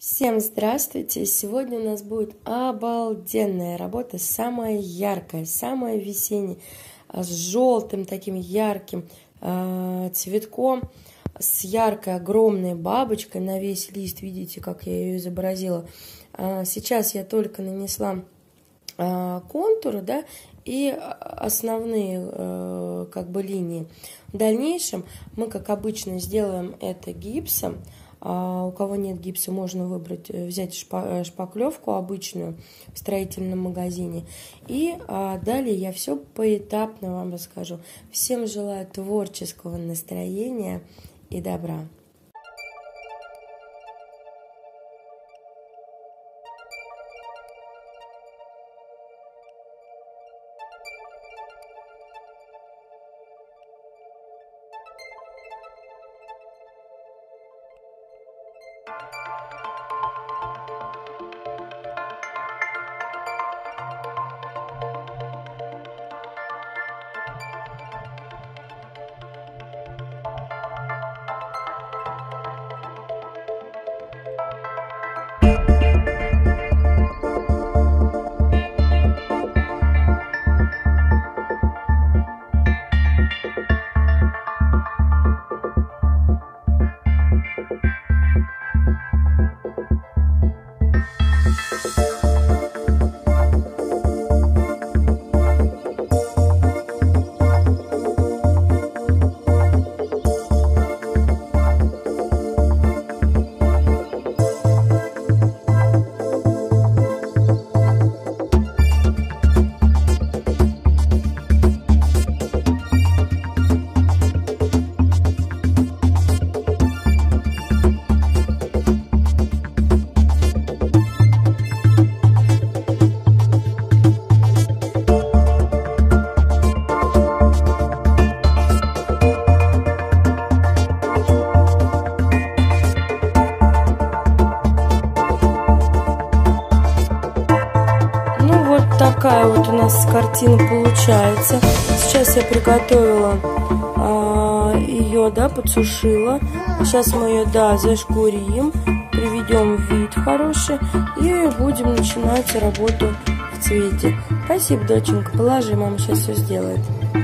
Всем здравствуйте! Сегодня у нас будет обалденная работа, самая яркая, самая весенняя, с желтым таким ярким цветком, с яркой огромной бабочкой на весь лист. Видите, как я ее изобразила. Сейчас я только нанесла контуры, да, и основные линии. В дальнейшем мы, как обычно, сделаем это гипсом. У кого нет гипса, можно взять шпаклевку обычную в строительном магазине. И далее я все поэтапно вам расскажу. Всем желаю творческого настроения и добра. Такая вот у нас картина получается. Сейчас я приготовила ее, подсушила. Сейчас мы ее, зашкурим, приведем в вид хороший и будем начинать работу в цвете. Спасибо, доченька, положи, мама сейчас все сделает.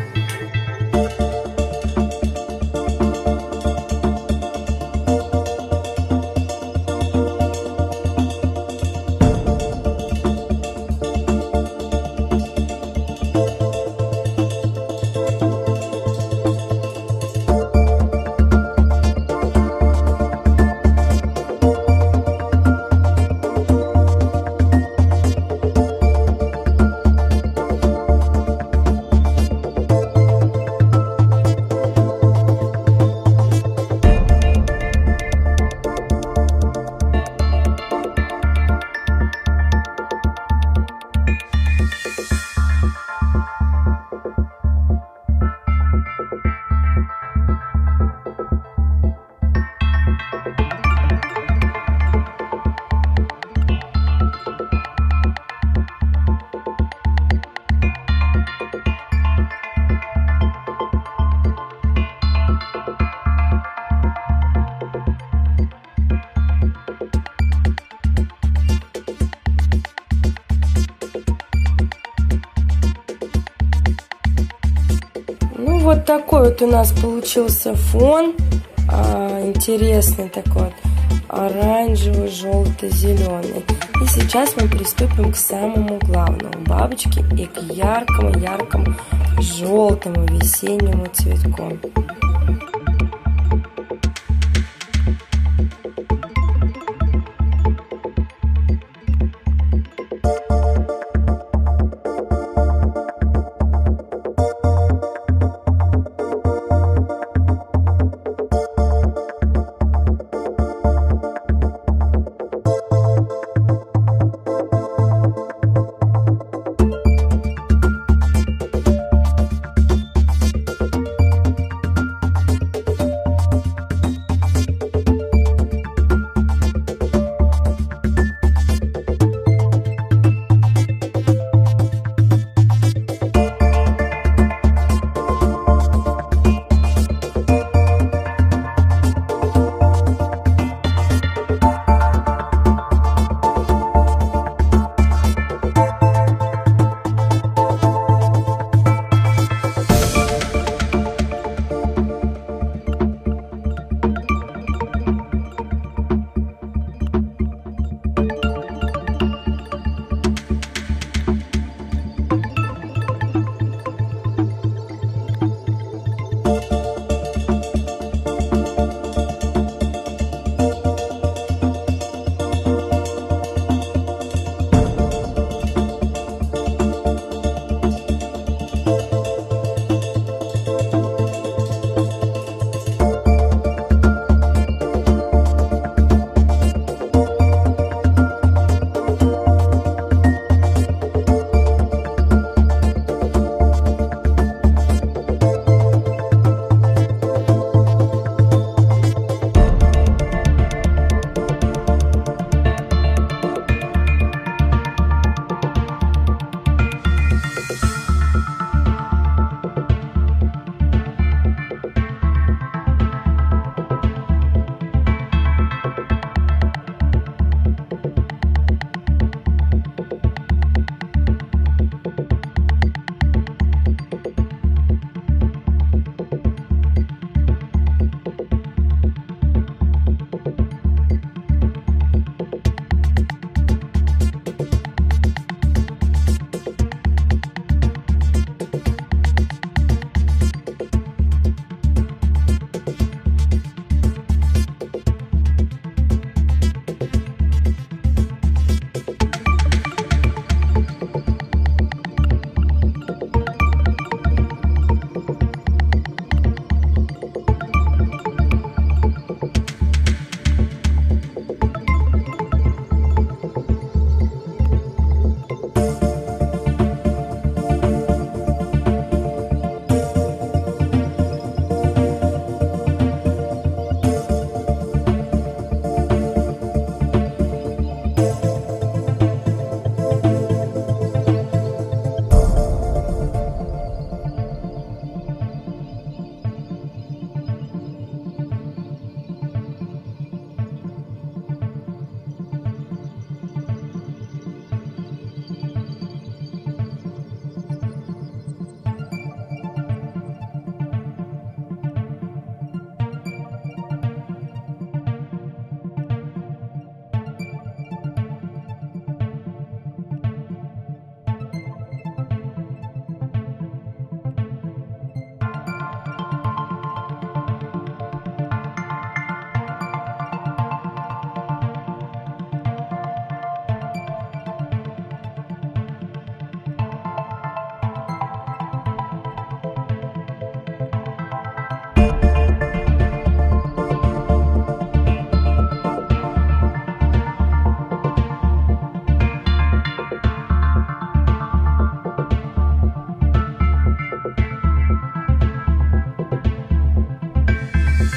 Вот такой вот у нас получился фон, интересный такой вот, оранжевый, желто-зеленый. И сейчас мы приступим к самому главному, бабочке, и к яркому желтому весеннему цветку.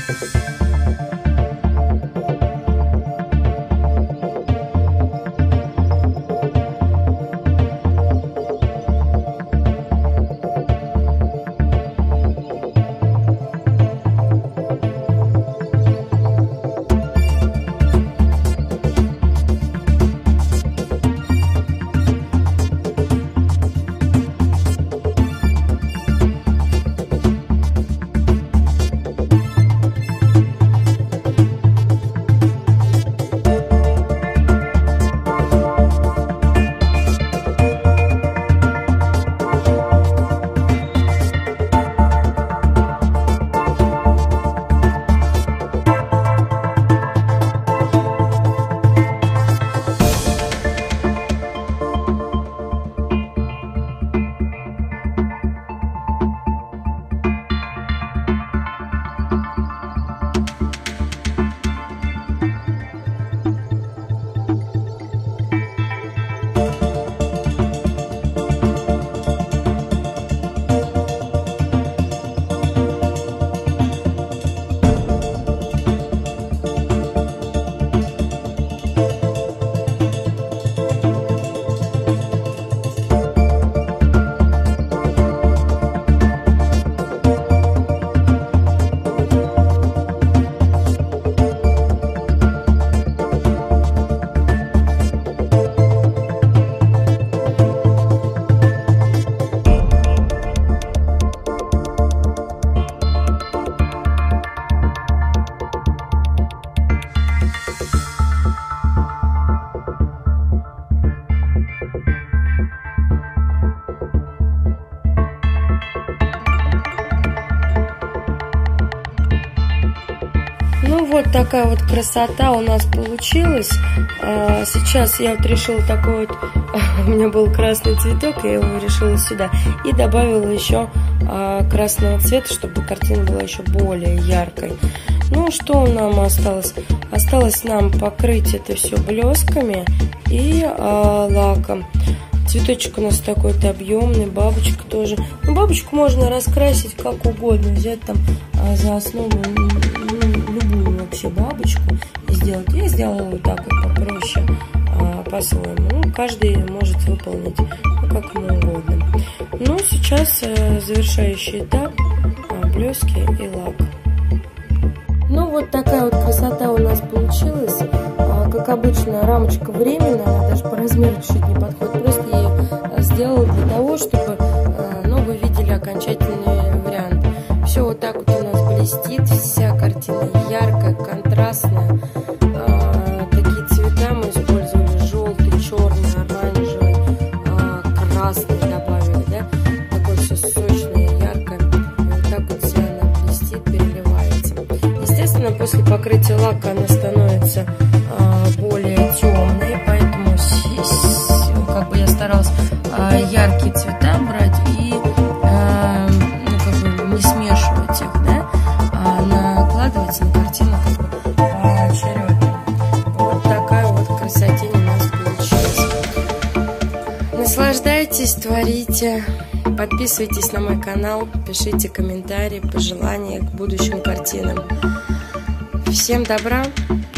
Ну вот такая вот красота у нас получилась. Сейчас я вот решила такой вот, у меня был красный цветок, я его решила сюда. И добавила еще красного цвета, чтобы картина была еще более яркой. Ну что нам осталось? Осталось нам покрыть это все блесками и лаком. Цветочек у нас такой-то объемный, бабочка тоже. Ну, бабочку можно раскрасить как угодно, взять там за основу любую вообще бабочку и сделать. Я сделала вот так вот попроще, по-своему. Ну, каждый может выполнить как ему угодно. Ну, сейчас завершающий этап, блески и лак. Ну, вот такая вот красота у нас получилась. Как обычно, рамочка временная, она даже по размеру чуть не подходит. Просто я ее сделала для того, чтобы вы видели окончательный вариант. Все вот так вот у нас блестит, вся картина яркая, контрастная. Такие цвета мы использовали: желтый, черный, оранжевый, красный добавили, да? Такое все сочное, яркое. Вот так вот вся она блестит, переливается. Естественно, после покрытия лака она становится более темные, поэтому как бы я старалась яркие цвета брать и не смешивать их, да, накладывать на картину как бы поочередно. Вот такая вот красотень у нас получилась. Наслаждайтесь, творите, подписывайтесь на мой канал, пишите комментарии, пожелания к будущим картинам. Всем добра!